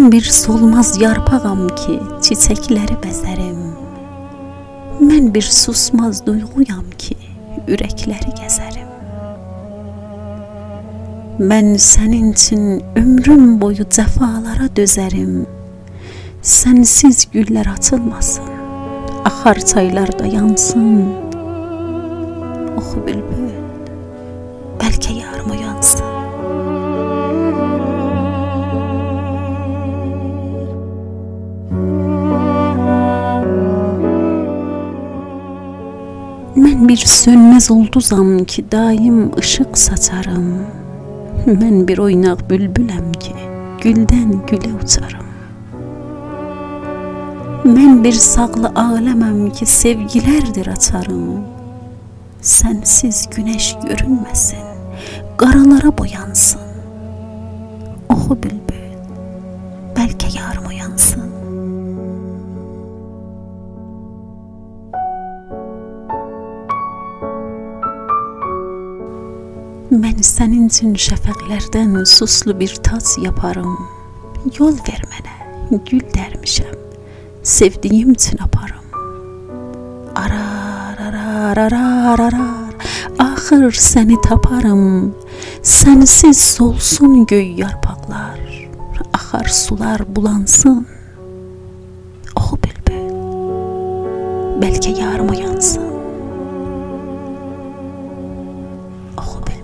Mən bir solmaz yarpağam ki, çiçəkləri bəzərim. Mən bir susmaz duyğuyam ki, ürəkləri gəzərim. Mən sənin üçün ömrüm boyu cəfalara dözərim. Sənsiz güllər açılmasın, axar çaylarda yansın. Oxu bülbül, bəlkə yarım uyansın. Mən bir sönməz ulduzam ki, daim ışıq saçarım. Mən bir oynaq bülbüləm ki, güldən gülə uçarım. Mən bir sağlı aləməm ki, sevgilərdir açarım. Sənsiz günəş görünməsin, qaralara boyansın. Oxu bülbül, bəlkə yarım uyansın. Mən sənin üçün şəfəqlərdən suslu bir tac yaparım. Yol ver mənə, gül dərmişəm, sevdiyim üçün aparım. Arar, axır səni taparım. Sənsiz solsun göy yarpaqlar, axar sular bulansın. Oxu bülbül, bəlkə yarım uyansın. Oxu bülbül.